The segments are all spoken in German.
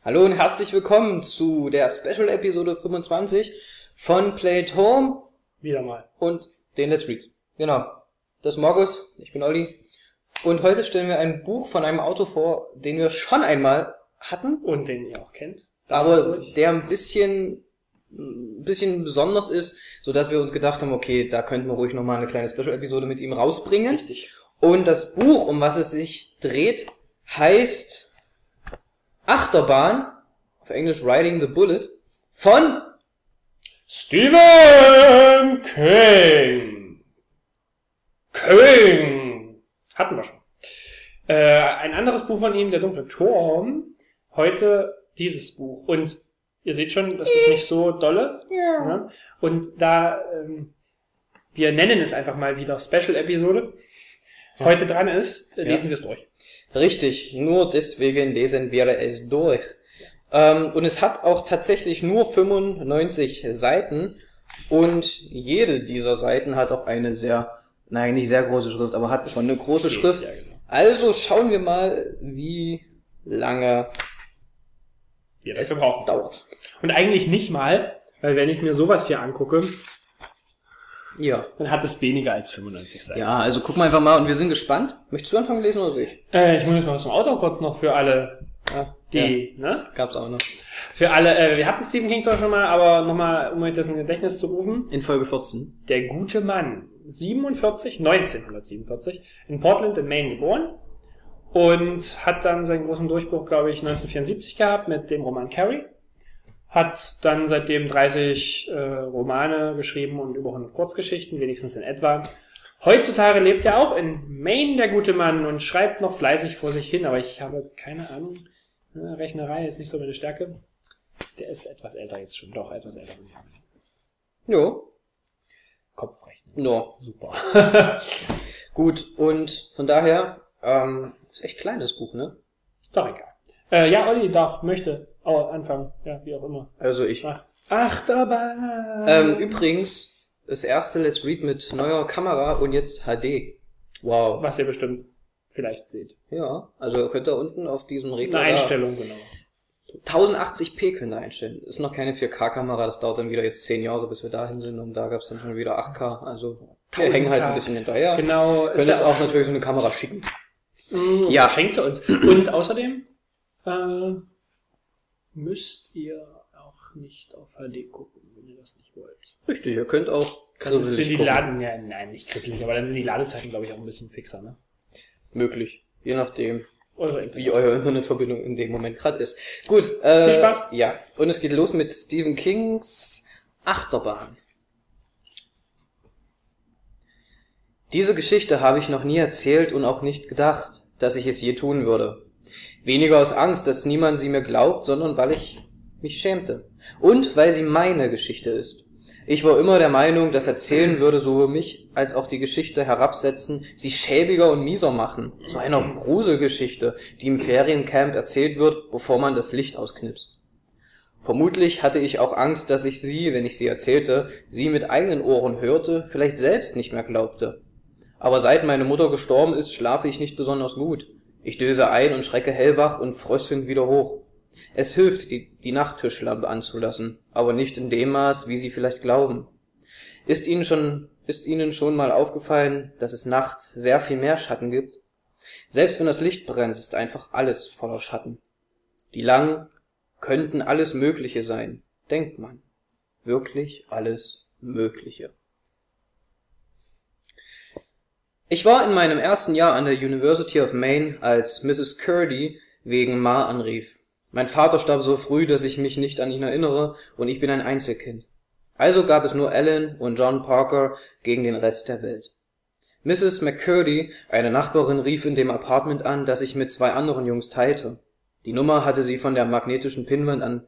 Hallo und herzlich willkommen zu der Special-Episode 25 von Play at Home. Wieder mal. Und den Let's Reads. Genau. Das ist Markus, ich bin Olli. Und heute stellen wir ein Buch von einem Autor vor, den wir schon einmal hatten. Und den ihr auch kennt. Aber der ein bisschen besonders ist, sodass wir uns gedacht haben, okay, da könnten wir ruhig nochmal eine kleine Special-Episode mit ihm rausbringen. Richtig. Und das Buch, um was es sich dreht, heißt Achterbahn, auf Englisch Riding the Bullet, von Stephen King. Hatten wir schon. Ein anderes Buch von ihm, Der dunkle Turm. Heute dieses Buch. Und ihr seht schon, das ist nicht so dolle. Ja. Ne? Und da, wir nennen es einfach mal wieder Special-Episode, heute dran ist, lesen wir es durch. Richtig, nur deswegen lesen wir es durch. Und es hat auch tatsächlich nur 95 Seiten und jede dieser Seiten hat auch eine nicht sehr große Schrift, aber hat schon eine große Schrift. Ja, genau. Also schauen wir mal, wie lange Es brauchen. dauert. Und eigentlich nicht mal, weil wenn ich mir sowas hier angucke, Ja. dann hat es weniger als 95 Seiten. Ja, also gucken wir einfach mal und wir sind gespannt. Möchtest du anfangen lesen oder soll ich? Ich muss jetzt mal was zum Autor kurz noch für alle, Ja, ne? gab's auch noch. Für alle, wir hatten Stephen King zwar schon mal, aber nochmal, um euch das in Gedächtnis zu rufen. In Folge 14. Der gute Mann, 1947, in Portland in Maine geboren und hat dann seinen großen Durchbruch, glaube ich, 1974 gehabt mit dem Roman Carrie. Hat dann seitdem 30 Romane geschrieben und über 100 Kurzgeschichten, wenigstens in etwa. Heutzutage lebt er auch in Maine, der gute Mann, und schreibt noch fleißig vor sich hin, aber ich habe keine Ahnung. Rechnerei ist nicht so meine Stärke. Der ist etwas älter jetzt schon, doch etwas älter. Jo. Kopfrechnen. No. Super. Gut, und von daher, ist echt kleines Buch, ne? Doch egal. Ja, Olli möchte anfangen. Ja, wie auch immer. Also ich. Achterbahn. Übrigens, das erste Let's Read mit neuer Kamera und jetzt HD. Wow. Was ihr bestimmt vielleicht seht. Ja, also könnt ihr unten auf diesem Regler Eine Einstellung, genau. 1080p könnt ihr einstellen. Ist noch keine 4K-Kamera, das dauert dann wieder jetzt 10 Jahre, bis wir dahin sind und da gab's dann schon wieder 8K. Also wir hängen halt ein bisschen hinterher. Genau. Können jetzt auch natürlich so eine Kamera schicken. Ja, schenkt sie uns. Und außerdem müsst ihr auch nicht auf HD gucken, wenn ihr das nicht wollt. Richtig, ihr könnt auch grisselig gucken. Nein, nicht grisselig, aber dann sind die Ladezeiten, glaube ich, auch ein bisschen fixer, ne? Möglich. Je nachdem, Internet. wie eure Internetverbindung in dem Moment gerade ist. Gut. Viel Spaß. Ja. Und es geht los mit Stephen Kings Achterbahn. Diese Geschichte habe ich noch nie erzählt und auch nicht gedacht, dass ich es je tun würde. Weniger aus Angst, dass niemand sie mir glaubt, sondern weil ich mich schämte. Und weil sie meine Geschichte ist. Ich war immer der Meinung, das Erzählen würde sowohl mich als auch die Geschichte herabsetzen, sie schäbiger und mieser machen. So einer Gruselgeschichte, die im Feriencamp erzählt wird, bevor man das Licht ausknipst. Vermutlich hatte ich auch Angst, dass ich sie, wenn ich sie erzählte, sie mit eigenen Ohren hörte, vielleicht selbst nicht mehr glaubte. Aber seit meine Mutter gestorben ist, schlafe ich nicht besonders gut. Ich döse ein und schrecke hellwach und fröstelnd wieder hoch. Es hilft, die Nachttischlampe anzulassen, aber nicht in dem Maß, wie Sie vielleicht glauben. Ist Ihnen schon mal aufgefallen, dass es nachts sehr viel mehr Schatten gibt? Selbst wenn das Licht brennt, ist einfach alles voller Schatten. Die Langen könnten alles Mögliche sein, denkt man. Wirklich alles Mögliche. Ich war in meinem ersten Jahr an der University of Maine, als Mrs. Curdy wegen Ma anrief. Mein Vater starb so früh, dass ich mich nicht an ihn erinnere, und ich bin ein Einzelkind. Also gab es nur Ellen und John Parker gegen den Rest der Welt. Mrs. McCurdy, eine Nachbarin, rief in dem Apartment an, das ich mit 2 anderen Jungs teilte. Die Nummer hatte sie von der magnetischen Pinnwand an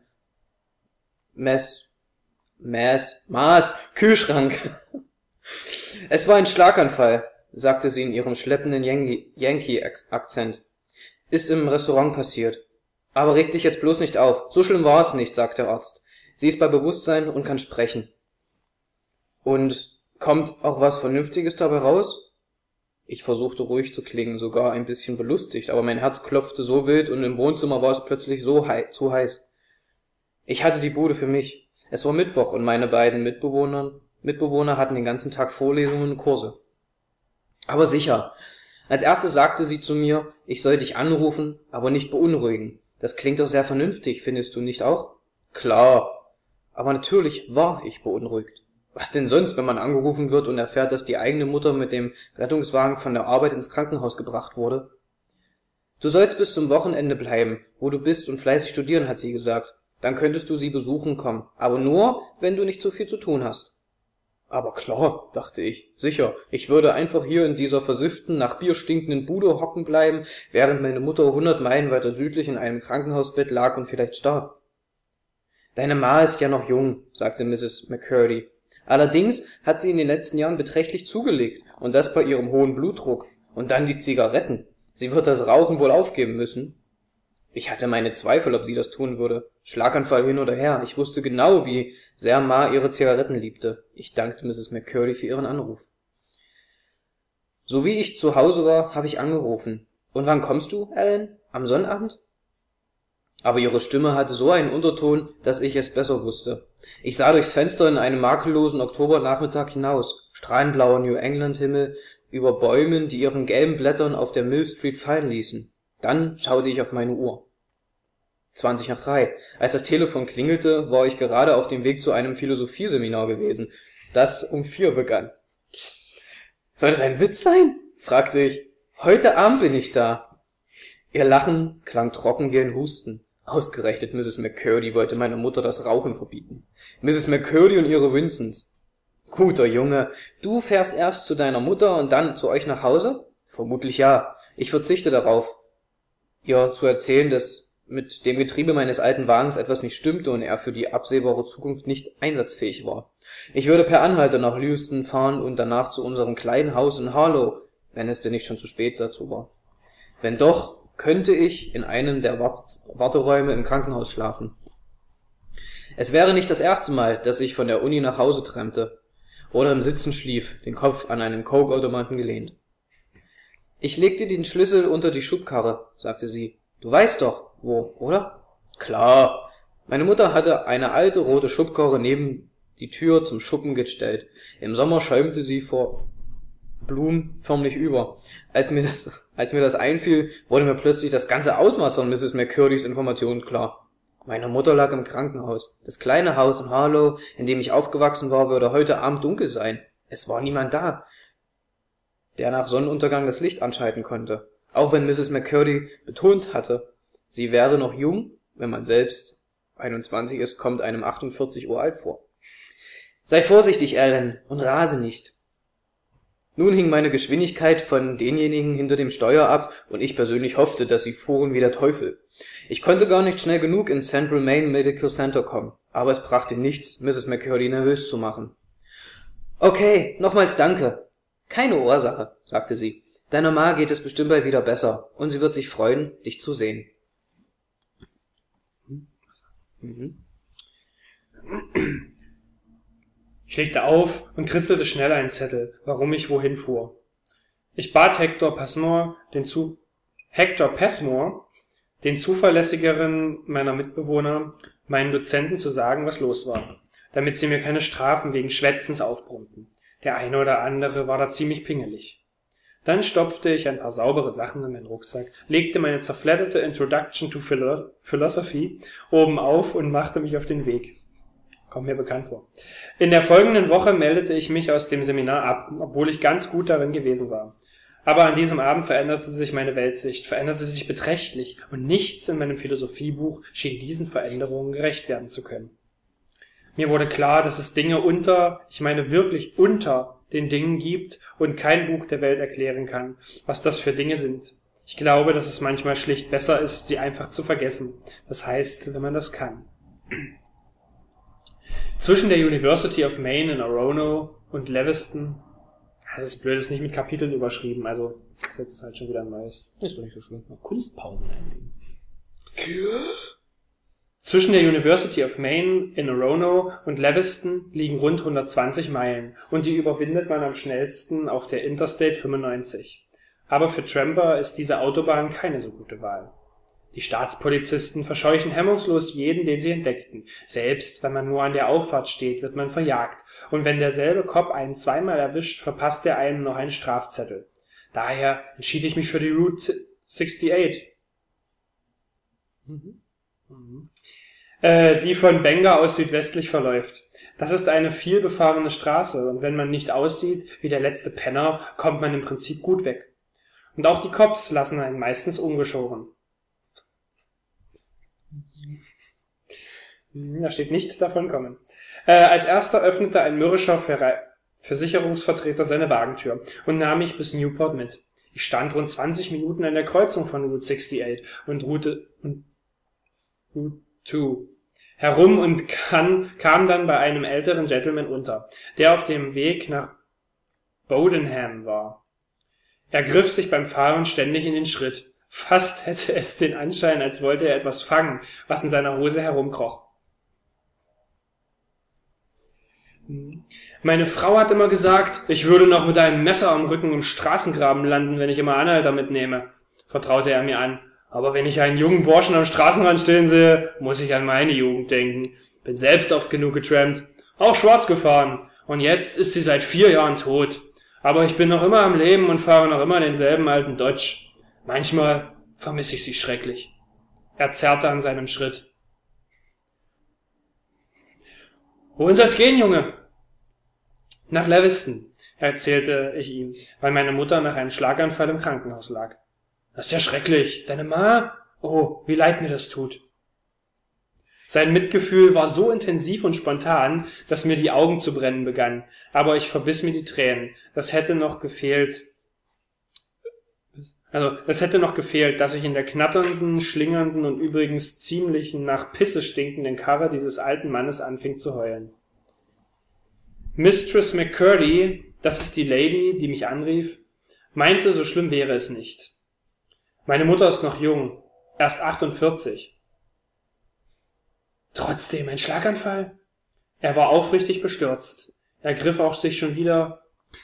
Kühlschrank. Es war ein Schlaganfall, sagte sie in ihrem schleppenden Yankee-Akzent. Ist im Restaurant passiert. Aber reg dich jetzt bloß nicht auf. So schlimm war es nicht, sagt der Arzt. Sie ist bei Bewusstsein und kann sprechen. Und kommt auch was Vernünftiges dabei raus? Ich versuchte ruhig zu klingen, sogar ein bisschen belustigt, aber mein Herz klopfte so wild und im Wohnzimmer war es plötzlich so zu heiß. Ich hatte die Bude für mich. Es war Mittwoch und meine beiden Mitbewohner hatten den ganzen Tag Vorlesungen und Kurse. Aber sicher. Als erstes sagte sie zu mir, ich soll dich anrufen, aber nicht beunruhigen. Das klingt doch sehr vernünftig, findest du nicht auch? Klar. Aber natürlich war ich beunruhigt. Was denn sonst, wenn man angerufen wird und erfährt, dass die eigene Mutter mit dem Rettungswagen von der Arbeit ins Krankenhaus gebracht wurde? Du sollst bis zum Wochenende bleiben, wo du bist und fleißig studieren, hat sie gesagt. Dann könntest du sie besuchen kommen, aber nur, wenn du nicht so viel zu tun hast. Aber klar, dachte ich, sicher, ich würde einfach hier in dieser versifften, nach Bier stinkenden Bude hocken bleiben, während meine Mutter 100 Meilen weiter südlich in einem Krankenhausbett lag und vielleicht starb. Deine Ma ist ja noch jung, sagte Mrs. McCurdy. Allerdings hat sie in den letzten Jahren beträchtlich zugelegt, und das bei ihrem hohen Blutdruck. Und dann die Zigaretten. Sie wird das Rauchen wohl aufgeben müssen. Ich hatte meine Zweifel, ob sie das tun würde. Schlaganfall hin oder her. Ich wusste genau, wie sehr Ma ihre Zigaretten liebte. Ich dankte Mrs. McCurdy für ihren Anruf. So wie ich zu Hause war, habe ich angerufen. Und wann kommst du, Ellen? Am Sonnabend? Aber ihre Stimme hatte so einen Unterton, dass ich es besser wusste. Ich sah durchs Fenster in einem makellosen Oktobernachmittag hinaus. Strahlenblauer New England-Himmel über Bäumen, die ihren gelben Blättern auf der Mill Street fallen ließen. Dann schaute ich auf meine Uhr. 3:20. Als das Telefon klingelte, war ich gerade auf dem Weg zu einem Philosophieseminar gewesen, das um 4 begann. Soll das ein Witz sein? Fragte ich. Heute Abend bin ich da. Ihr Lachen klang trocken wie ein Husten. Ausgerechnet Mrs. McCurdy wollte meiner Mutter das Rauchen verbieten. Mrs. McCurdy und ihre Vincents. Guter Junge, du fährst erst zu deiner Mutter und dann zu euch nach Hause? Vermutlich ja. Ich verzichte darauf, ihr zu erzählen, dass mit dem Getriebe meines alten Wagens etwas nicht stimmte und er für die absehbare Zukunft nicht einsatzfähig war. Ich würde per Anhalter nach Lewiston fahren und danach zu unserem kleinen Haus in Harlow, wenn es denn nicht schon zu spät dazu war. Wenn doch, könnte ich in einem der Warteräume im Krankenhaus schlafen. Es wäre nicht das erste Mal, dass ich von der Uni nach Hause träumte oder im Sitzen schlief, den Kopf an einem Coke-Automaten gelehnt. Ich legte den Schlüssel unter die Schubkarre, sagte sie. Du weißt doch, wo, oder? Klar. Meine Mutter hatte eine alte rote Schubkarre neben die Tür zum Schuppen gestellt. Im Sommer schäumte sie vor Blumen förmlich über. Als mir das einfiel, wurde mir plötzlich das ganze Ausmaß von Mrs. McCurdys Informationen klar. Meine Mutter lag im Krankenhaus. Das kleine Haus in Harlow, in dem ich aufgewachsen war, würde heute Abend dunkel sein. Es war niemand da, der nach Sonnenuntergang das Licht anschalten konnte. Auch wenn Mrs. McCurdy betont hatte, sie werde noch jung, wenn man selbst 21 ist, kommt einem 48 Uhr alt vor. Sei vorsichtig, Ellen, und rase nicht. Nun hing meine Geschwindigkeit von denjenigen hinter dem Steuer ab, und ich persönlich hoffte, dass sie fuhren wie der Teufel. Ich konnte gar nicht schnell genug ins Central Maine Medical Center kommen, aber es brachte nichts, Mrs. McCurdy nervös zu machen. Okay, nochmals danke. Keine Ursache, sagte sie. Deiner Ma geht es bestimmt bald wieder besser, und sie wird sich freuen, dich zu sehen. Ich legte auf und kritzelte schnell einen Zettel, warum ich wohin fuhr. Ich bat Hector Passmore, den zuverlässigeren meiner Mitbewohner, meinen Dozenten zu sagen, was los war, damit sie mir keine Strafen wegen Schwätzens aufbrummten. Der eine oder andere war da ziemlich pingelig. Dann stopfte ich ein paar saubere Sachen in meinen Rucksack, legte meine zerfledderte Introduction to Philosophy oben auf und machte mich auf den Weg. Kommt mir bekannt vor. In der folgenden Woche meldete ich mich aus dem Seminar ab, obwohl ich ganz gut darin gewesen war. Aber an diesem Abend veränderte sich meine Weltsicht, veränderte sich beträchtlich, und nichts in meinem Philosophiebuch schien diesen Veränderungen gerecht werden zu können. Mir wurde klar, dass es Dinge wirklich unter den Dingen gibt und kein Buch der Welt erklären kann, was das für Dinge sind. Ich glaube, dass es manchmal schlicht besser ist, sie einfach zu vergessen. Das heißt, wenn man das kann. Zwischen der University of Maine in Orono und Lewiston, das ist blöd, ist nicht mit Kapiteln überschrieben, also das ist jetzt halt schon wieder ein neues. Ist doch nicht so schlimm. Kunstpausen einlegen. Zwischen der University of Maine in Orono und Lewiston liegen rund 120 Meilen und die überwindet man am schnellsten auf der Interstate 95. Aber für Tramper ist diese Autobahn keine so gute Wahl. Die Staatspolizisten verscheuchen hemmungslos jeden, den sie entdeckten. Selbst wenn man nur an der Auffahrt steht, wird man verjagt. Und wenn derselbe Cop einen zweimal erwischt, verpasst er einem noch einen Strafzettel. Daher entschied ich mich für die Route 68. Die von Bangor aus südwestlich verläuft. Das ist eine vielbefahrene Straße und wenn man nicht aussieht wie der letzte Penner, kommt man im Prinzip gut weg. Und auch die Cops lassen einen meistens ungeschoren. Da steht nicht davon kommen. Als erster öffnete ein mürrischer Versicherungsvertreter seine Wagentür und nahm mich bis Newport mit. Ich stand rund 20 Minuten an der Kreuzung von Route 68 und Route 2 herum und kam dann bei einem älteren Gentleman unter, der auf dem Weg nach Bowdenham war. Er griff sich beim Fahren ständig in den Schritt. Fast hätte es den Anschein, als wollte er etwas fangen, was in seiner Hose herumkroch. Meine Frau hat immer gesagt, ich würde noch mit einem Messer am Rücken im Straßengraben landen, wenn ich immer Anhalter mitnehme, vertraute er mir an. Aber wenn ich einen jungen Burschen am Straßenrand stehen sehe, muss ich an meine Jugend denken. Bin selbst oft genug getrampt, auch schwarz gefahren. Und jetzt ist sie seit 4 Jahren tot. Aber ich bin noch immer am Leben und fahre noch immer denselben alten Dodge. Manchmal vermisse ich sie schrecklich. Er zerrte an seinem Schritt. Wohin soll's gehen, Junge? Nach Lewiston, erzählte ich ihm, weil meine Mutter nach einem Schlaganfall im Krankenhaus lag. Das ist ja schrecklich. Deine Ma? Oh, wie leid mir das tut. Sein Mitgefühl war so intensiv und spontan, dass mir die Augen zu brennen begannen, aber ich verbiss mir die Tränen. Das hätte noch gefehlt, dass ich in der knatternden, schlingernden und übrigens ziemlich nach Pisse stinkenden Karre dieses alten Mannes anfing zu heulen. Mistress McCurdy, das ist die Lady, die mich anrief, meinte, so schlimm wäre es nicht. Meine Mutter ist noch jung, erst 48. Trotzdem ein Schlaganfall? Er war aufrichtig bestürzt. Er griff sich schon wieder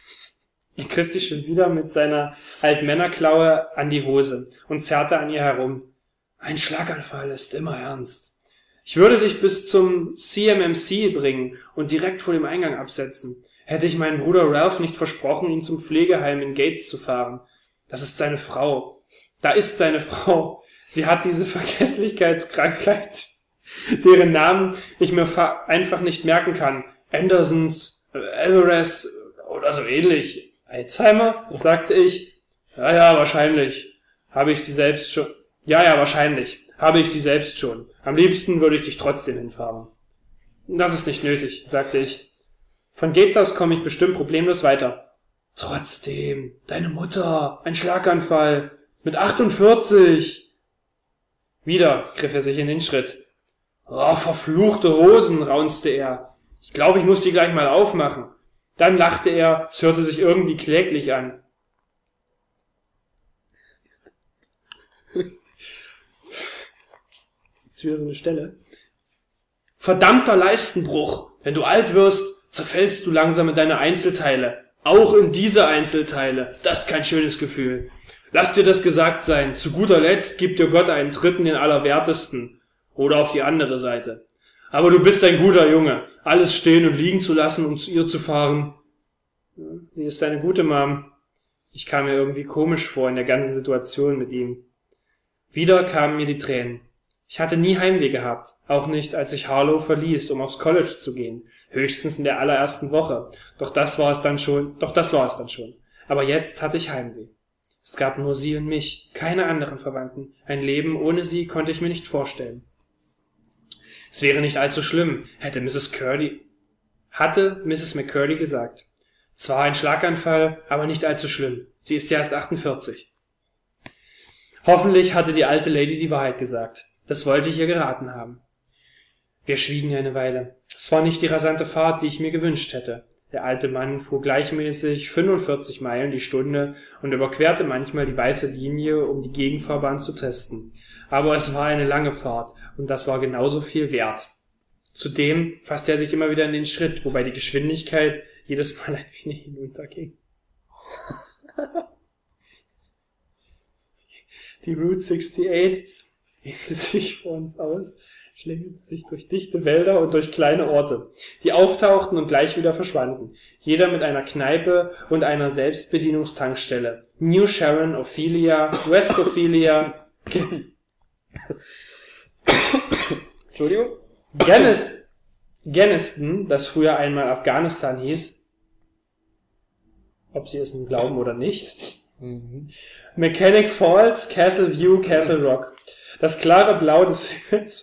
mit seiner Altmännerklaue an die Hose und zerrte an ihr herum. Ein Schlaganfall ist immer ernst. Ich würde dich bis zum CMMC bringen und direkt vor dem Eingang absetzen. Hätte ich meinem Bruder Ralph nicht versprochen, ihn zum Pflegeheim in Gates zu fahren. Das ist seine Frau. Da ist seine Frau. Sie hat diese Vergesslichkeitskrankheit, deren Namen ich mir einfach nicht merken kann. Andersons, Alvarez oder so ähnlich. Alzheimer? Sagte ich. Ja, wahrscheinlich. Habe ich sie selbst schon. Ja, wahrscheinlich. Habe ich sie selbst schon. Am liebsten würde ich dich trotzdem hinfahren. Das ist nicht nötig, sagte ich. Von Gates aus komme ich bestimmt problemlos weiter. Trotzdem, deine Mutter, ein Schlaganfall. Mit 48. Wieder griff er sich in den Schritt. Oh, verfluchte Hosen, raunzte er. Ich glaube, ich muss die gleich mal aufmachen. Dann lachte er, es hörte sich irgendwie kläglich an. Jetzt wieder so eine Stelle. Verdammter Leistenbruch. Wenn du alt wirst, zerfällst du langsam in deine Einzelteile. Auch in diese Einzelteile. Das ist kein schönes Gefühl. Lass dir das gesagt sein. Zu guter Letzt gibt dir Gott einen Tritt in den Allerwertesten. Oder auf die andere Seite. Aber du bist ein guter Junge. Alles stehen und liegen zu lassen, um zu ihr zu fahren. Sie ist eine gute Mom. Ich kam mir irgendwie komisch vor in der ganzen Situation mit ihm. Wieder kamen mir die Tränen. Ich hatte nie Heimweh gehabt. Auch nicht, als ich Harlow verließ, um aufs College zu gehen. Höchstens in der allerersten Woche. Doch das war es dann schon. Aber jetzt hatte ich Heimweh. Es gab nur sie und mich, keine anderen Verwandten. Ein Leben ohne sie konnte ich mir nicht vorstellen. Es wäre nicht allzu schlimm, hatte Mrs. McCurdy gesagt. Zwar ein Schlaganfall, aber nicht allzu schlimm. Sie ist ja erst 48. Hoffentlich hatte die alte Lady die Wahrheit gesagt. Das wollte ich ihr geraten haben. Wir schwiegen eine Weile. Es war nicht die rasante Fahrt, die ich mir gewünscht hätte. Der alte Mann fuhr gleichmäßig 45 Meilen die Stunde und überquerte manchmal die weiße Linie, um die Gegenfahrbahn zu testen. Aber es war eine lange Fahrt und das war genauso viel wert. Zudem fasste er sich immer wieder in den Schritt, wobei die Geschwindigkeit jedes Mal ein wenig hinunterging. Die Route 68 dehnte sich vor uns aus, schlängelte sich durch dichte Wälder und durch kleine Orte, die auftauchten und gleich wieder verschwanden, jeder mit einer Kneipe und einer Selbstbedienungstankstelle. New Sharon, Ophelia, West Ophelia, Entschuldigung? Geniston, das früher einmal Afghanistan hieß, ob Sie es nun glauben oder nicht, Mechanic Falls, Castle View, Castle Rock. Das klare Blau des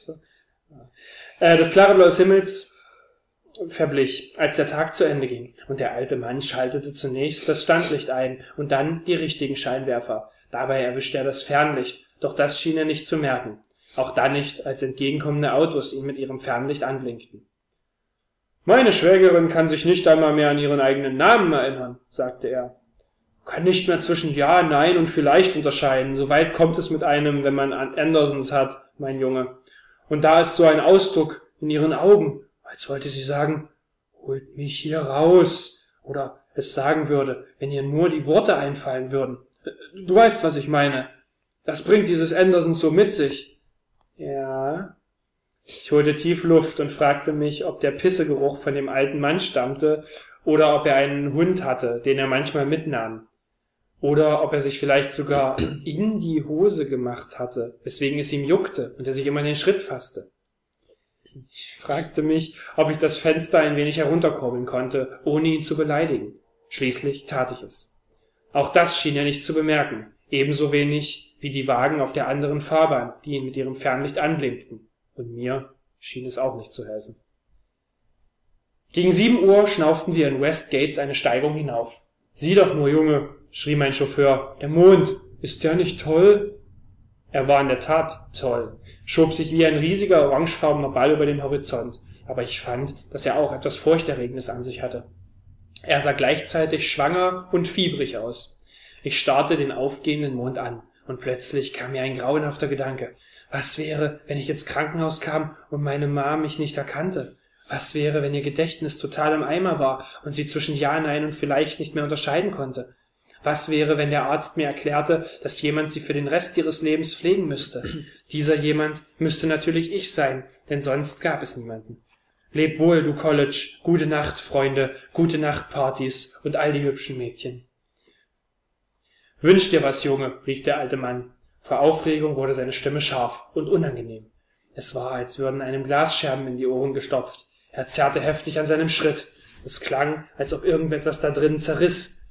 Himmels verblich, als der Tag zu Ende ging, und der alte Mann schaltete zunächst das Standlicht ein und dann die richtigen Scheinwerfer. Dabei erwischte er das Fernlicht, doch das schien er nicht zu merken. Auch dann nicht, als entgegenkommende Autos ihn mit ihrem Fernlicht anblinkten. »Meine Schwägerin kann sich nicht einmal mehr an ihren eigenen Namen erinnern«, sagte er. »Kann nicht mehr zwischen Ja, Nein und vielleicht unterscheiden. So weit kommt es mit einem, wenn man Andersons hat, mein Junge. Und da ist so ein Ausdruck in ihren Augen, als wollte sie sagen, holt mich hier raus. Oder es sagen würde, wenn ihr nur die Worte einfallen würden. Du weißt, was ich meine. Das bringt dieses Andersons so mit sich.« »Ja.« Ich holte tief Luft und fragte mich, ob der Pissegeruch von dem alten Mann stammte oder ob er einen Hund hatte, den er manchmal mitnahm. Oder ob er sich vielleicht sogar in die Hose gemacht hatte, weswegen es ihm juckte und er sich immer in den Schritt fasste. Ich fragte mich, ob ich das Fenster ein wenig herunterkurbeln konnte, ohne ihn zu beleidigen. Schließlich tat ich es. Auch das schien er nicht zu bemerken, ebenso wenig wie die Wagen auf der anderen Fahrbahn, die ihn mit ihrem Fernlicht anblinkten. Und mir schien es auch nicht zu helfen. Gegen 7 Uhr schnauften wir in West Gates eine Steigung hinauf. »Sieh doch nur, Junge«, schrie mein Chauffeur, »der Mond, ist der nicht toll?« Er war in der Tat toll, schob sich wie ein riesiger orangefarbener Ball über den Horizont, aber ich fand, dass er auch etwas Furchterregendes an sich hatte. Er sah gleichzeitig schwanger und fiebrig aus. Ich starrte den aufgehenden Mond an, und plötzlich kam mir ein grauenhafter Gedanke. Was wäre, wenn ich ins Krankenhaus kam und meine Mom mich nicht erkannte? Was wäre, wenn ihr Gedächtnis total im Eimer war und sie zwischen Ja, Nein und vielleicht nicht mehr unterscheiden konnte? Was wäre, wenn der Arzt mir erklärte, dass jemand sie für den Rest ihres Lebens pflegen müsste? Dieser jemand müsste natürlich ich sein, denn sonst gab es niemanden. Leb wohl, du College, gute Nacht, Freunde, gute Nacht, Partys und all die hübschen Mädchen. Wünsch dir was, Junge, rief der alte Mann. Vor Aufregung wurde seine Stimme scharf und unangenehm. Es war, als würden einem Glasscherben in die Ohren gestopft. Er zerrte heftig an seinem Schritt. Es klang, als ob irgendetwas da drinnen zerriss.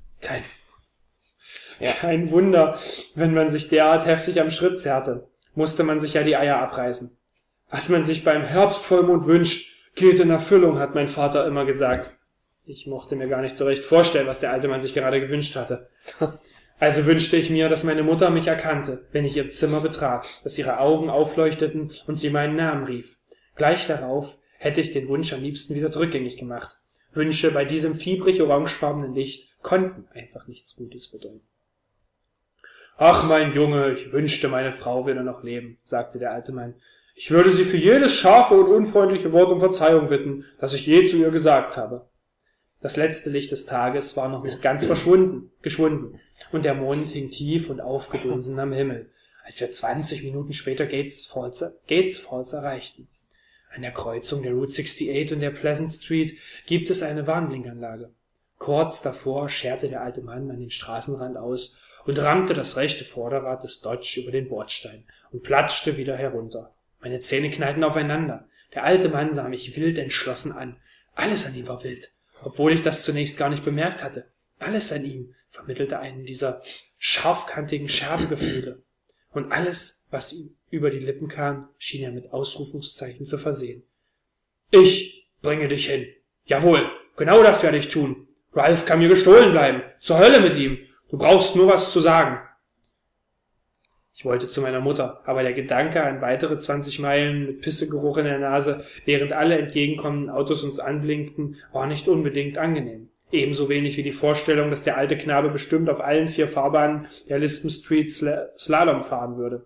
Kein Wunder, wenn man sich derart heftig am Schritt zerrte. Musste man sich ja die Eier abreißen. Was man sich beim Herbstvollmond wünscht, geht in Erfüllung, hat mein Vater immer gesagt. Ich mochte mir gar nicht so recht vorstellen, was der alte Mann sich gerade gewünscht hatte. Also wünschte ich mir, dass meine Mutter mich erkannte, wenn ich ihr Zimmer betrat, dass ihre Augen aufleuchteten und sie meinen Namen rief. Gleich darauf hätte ich den Wunsch am liebsten wieder rückgängig gemacht. Wünsche bei diesem fiebrig orangefarbenen Licht konnten einfach nichts Gutes bedeuten. »Ach, mein Junge, ich wünschte, meine Frau würde noch leben«, sagte der alte Mann. »Ich würde sie für jedes scharfe und unfreundliche Wort um Verzeihung bitten, das ich je zu ihr gesagt habe.« Das letzte Licht des Tages war noch nicht ganz geschwunden, und der Mond hing tief und aufgedunsen am Himmel, als wir 20 Minuten später Gates Falls erreichten. An der Kreuzung der Route 68 und der Pleasant Street gibt es eine Warnblinkanlage. Kurz davor scherte der alte Mann an den Straßenrand aus und rammte das rechte Vorderrad des Dodge über den Bordstein und platschte wieder herunter. Meine Zähne knallten aufeinander. Der alte Mann sah mich wild entschlossen an. Alles an ihm war wild, obwohl ich das zunächst gar nicht bemerkt hatte. Alles an ihm vermittelte einen dieser scharfkantigen Scherbengefühle. Und alles, was ihm über die Lippen kam, schien er mit Ausrufungszeichen zu versehen. »Ich bringe dich hin. Jawohl, genau das werde ich tun. Ralph kann mir gestohlen bleiben. Zur Hölle mit ihm. Du brauchst nur was zu sagen.« Ich wollte zu meiner Mutter, aber der Gedanke an weitere 20 Meilen mit Pissegeruch in der Nase, während alle entgegenkommenden Autos uns anblinkten, war nicht unbedingt angenehm. Ebenso wenig wie die Vorstellung, dass der alte Knabe bestimmt auf allen 4 Fahrbahnen der Liston Street Slalom fahren würde.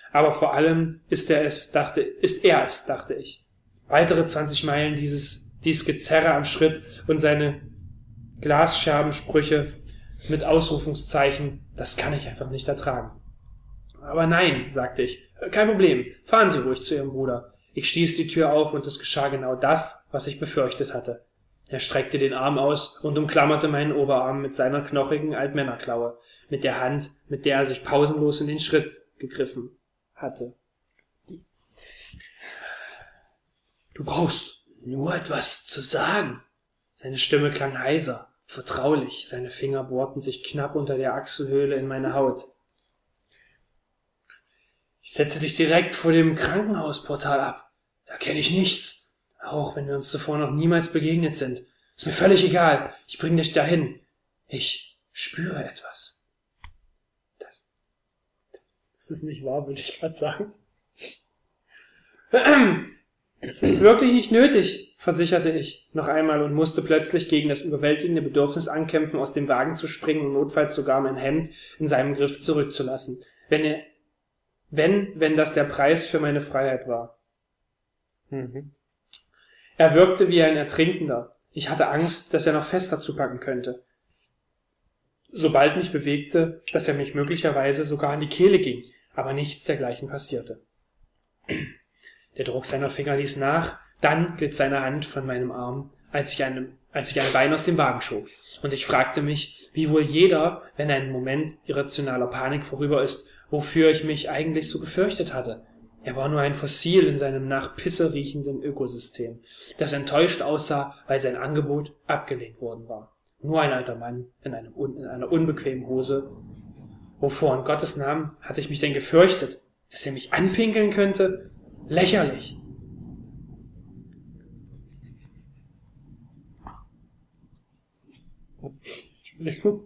Aber vor allem ist er es, dachte ich. Weitere 20 Meilen dies Gezerre am Schritt und seine Glasscherbensprüche mit Ausrufungszeichen, das kann ich einfach nicht ertragen. Aber nein, sagte ich, kein Problem, fahren Sie ruhig zu Ihrem Bruder. Ich stieß die Tür auf und es geschah genau das, was ich befürchtet hatte. Er streckte den Arm aus und umklammerte meinen Oberarm mit seiner knochigen Altmännerklaue, mit der Hand, mit der er sich pausenlos in den Schritt gegriffen hatte. Du brauchst nur etwas zu sagen. Seine Stimme klang heiser, vertraulich, seine Finger bohrten sich knapp unter der Achselhöhle in meine Haut. Ich setze dich direkt vor dem Krankenhausportal ab. Da kenne ich nichts, auch wenn wir uns zuvor noch niemals begegnet sind. Ist mir völlig egal, ich bring dich dahin. Ich spüre etwas. Das ist nicht wahr, würde ich gerade sagen. Es ist wirklich nicht nötig, versicherte ich noch einmal und musste plötzlich gegen das überwältigende Bedürfnis ankämpfen, aus dem Wagen zu springen und notfalls sogar mein Hemd in seinem Griff zurückzulassen, wenn das der Preis für meine Freiheit war. Er wirkte wie ein Ertrinkender. Ich hatte Angst, dass er noch fester zupacken könnte. Sobald mich bewegte, dass er mich möglicherweise sogar an die Kehle ging, aber nichts dergleichen passierte. Der Druck seiner Finger ließ nach, dann glitt seine Hand von meinem Arm, als ich ein Bein aus dem Wagen schob. Und ich fragte mich, wie wohl jeder, wenn ein Moment irrationaler Panik vorüber ist, wofür ich mich eigentlich so gefürchtet hatte. Er war nur ein Fossil in seinem nach Pisse riechenden Ökosystem, das enttäuscht aussah, weil sein Angebot abgelehnt worden war. Nur ein alter Mann in einer unbequemen Hose. Wovor in Gottes Namen hatte ich mich denn gefürchtet? Dass er mich anpinkeln könnte? Lächerlich! Entschuldigung.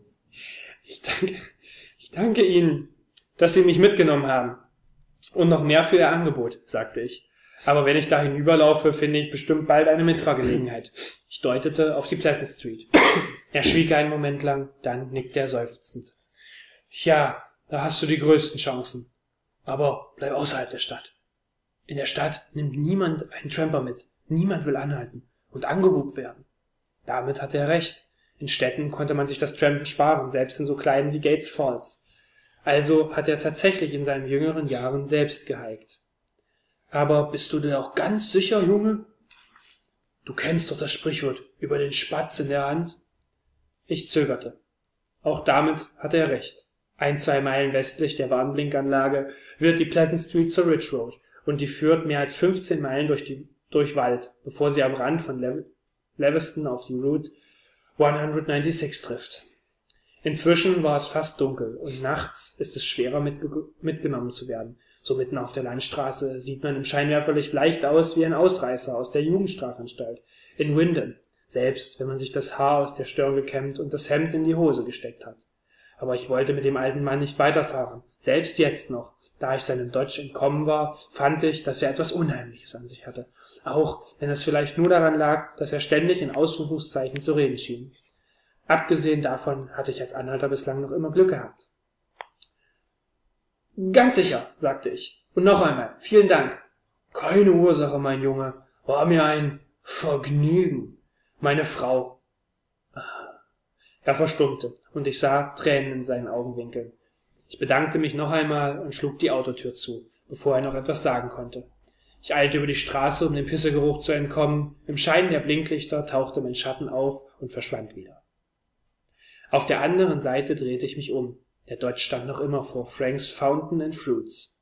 Ich danke Ihnen, dass Sie mich mitgenommen haben. Und noch mehr für Ihr Angebot, sagte ich. Aber wenn ich da hinüberlaufe, finde ich bestimmt bald eine Mitfahrgelegenheit. Ich deutete auf die Pleasant Street. Er schwieg einen Moment lang, dann nickte er seufzend. Ja, da hast du die größten Chancen. Aber bleib außerhalb der Stadt. In der Stadt nimmt niemand einen Tramper mit. Niemand will anhalten und angehupt werden. Damit hatte er recht. In Städten konnte man sich das Trampen sparen, selbst in so kleinen wie Gates Falls. Also hat er tatsächlich in seinen jüngeren Jahren selbst gehiked. Aber bist du denn auch ganz sicher, Junge? Du kennst doch das Sprichwort über den Spatz in der Hand? Ich zögerte. Auch damit hatte er recht. 1-2 Meilen westlich der Warnblinkanlage wird die Pleasant Street zur Ridge Road und die führt mehr als 15 Meilen durch Wald, bevor sie am Rand von Lewiston auf die Route 196 trifft. Inzwischen war es fast dunkel und nachts ist es schwerer mitgenommen zu werden. So mitten auf der Landstraße sieht man im Scheinwerferlicht leicht aus wie ein Ausreißer aus der Jugendstrafanstalt in Windham, selbst wenn man sich das Haar aus der Stirn gekämmt und das Hemd in die Hose gesteckt hat. Aber ich wollte mit dem alten Mann nicht weiterfahren, selbst jetzt noch. Da ich seinem Dodge entkommen war, fand ich, dass er etwas Unheimliches an sich hatte, auch wenn es vielleicht nur daran lag, dass er ständig in Ausrufungszeichen zu reden schien. Abgesehen davon hatte ich als Anhalter bislang noch immer Glück gehabt. Ganz sicher, sagte ich. Und noch einmal, vielen Dank. Keine Ursache, mein Junge. War mir ein Vergnügen. Meine Frau. Er verstummte, und ich sah Tränen in seinen Augenwinkeln. Ich bedankte mich noch einmal und schlug die Autotür zu, bevor er noch etwas sagen konnte. Ich eilte über die Straße, um dem Pissegeruch zu entkommen. Im Schein der Blinklichter tauchte mein Schatten auf und verschwand wieder. Auf der anderen Seite drehte ich mich um. Der Dodge stand noch immer vor Frank's Fountain and Fruits.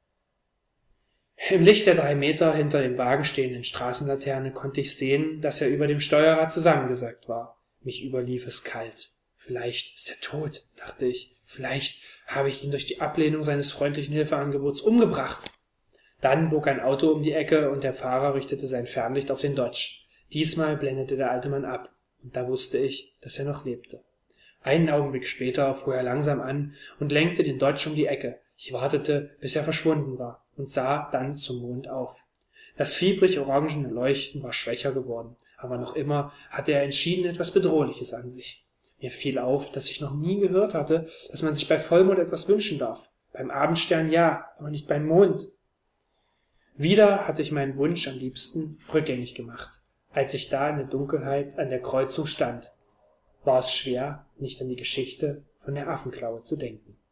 Im Licht der 3 Meter hinter dem Wagen stehenden Straßenlaterne konnte ich sehen, dass er über dem Steuerrad zusammengesackt war. Mich überlief es kalt. Vielleicht ist er tot, dachte ich. Vielleicht habe ich ihn durch die Ablehnung seines freundlichen Hilfeangebots umgebracht. Dann bog ein Auto um die Ecke und der Fahrer richtete sein Fernlicht auf den Dodge. Diesmal blendete der alte Mann ab, und da wusste ich, dass er noch lebte. Einen Augenblick später fuhr er langsam an und lenkte den Dodge um die Ecke. Ich wartete, bis er verschwunden war, und sah dann zum Mond auf. Das fiebrig-orangene Leuchten war schwächer geworden, aber noch immer hatte er entschieden etwas Bedrohliches an sich. Mir fiel auf, dass ich noch nie gehört hatte, dass man sich bei Vollmond etwas wünschen darf. Beim Abendstern ja, aber nicht beim Mond. Wieder hatte ich meinen Wunsch am liebsten rückgängig gemacht. Als ich da in der Dunkelheit an der Kreuzung stand, war es schwer, nicht an die Geschichte von der Affenklaue zu denken.